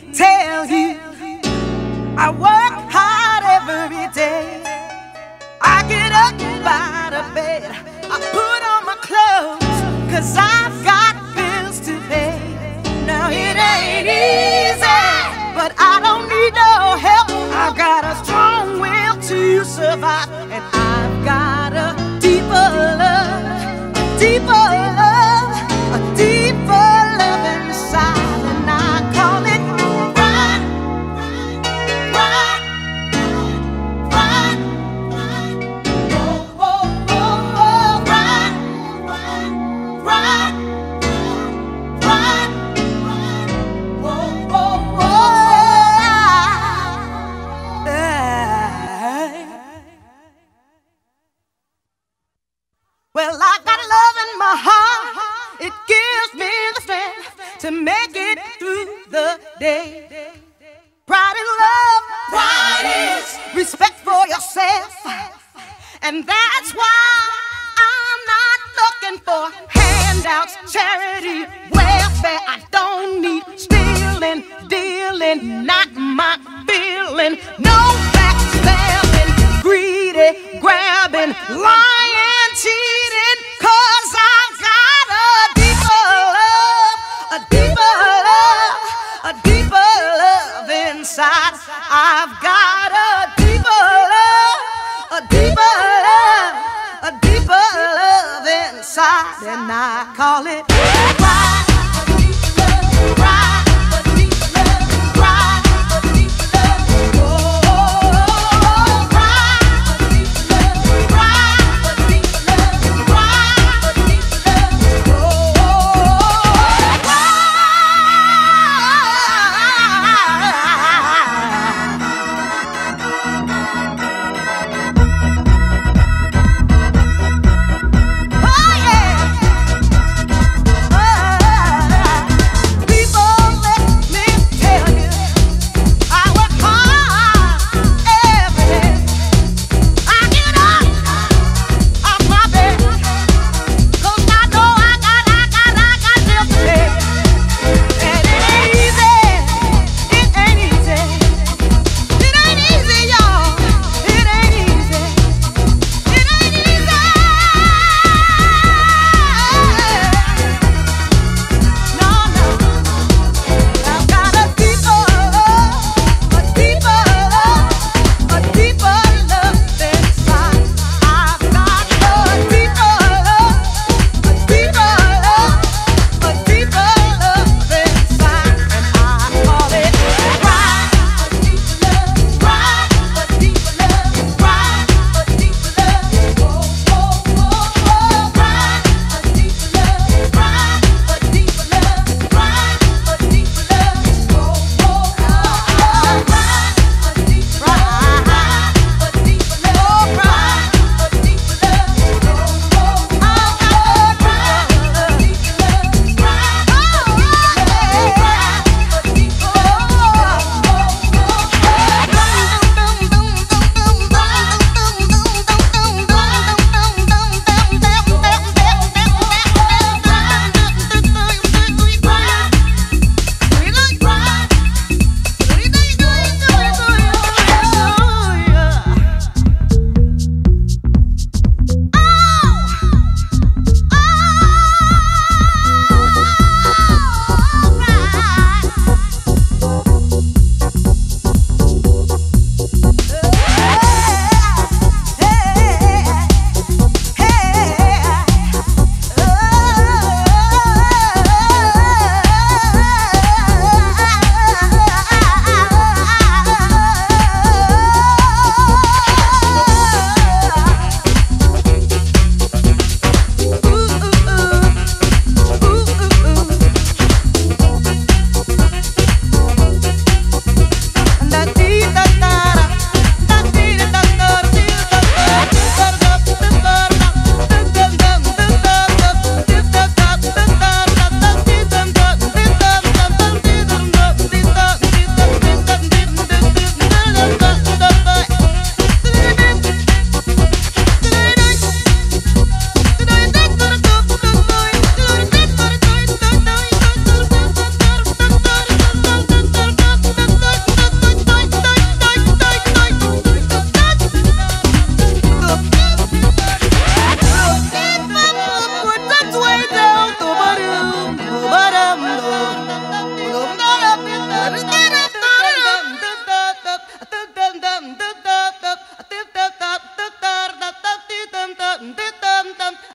tell you, I work hard every day. I get up out of bed, I put on my clothes, 'cause I've got bills to pay. Now it ain't easy, but I don't need no help. I've got a strong will to survive, and I've got a deeper love, a deeper love, a deeper love inside, and I call it right, right, right, oh, oh, oh, oh, right, right, right, oh, oh, oh. Well, I got love in my heart, it gives me the strength to make it through the day. Pride is love, pride is respect for yourself, and that's why I'm not looking for handouts, charity, welfare. I don't need stealing, dealing, not my feeling. No backstabbing, greedy, grabbing, lying, cheating, 'cause I've got a deeper love, a deeper love, a deeper love inside. I've got a deeper love, a deeper love, a deeper love inside, and I call it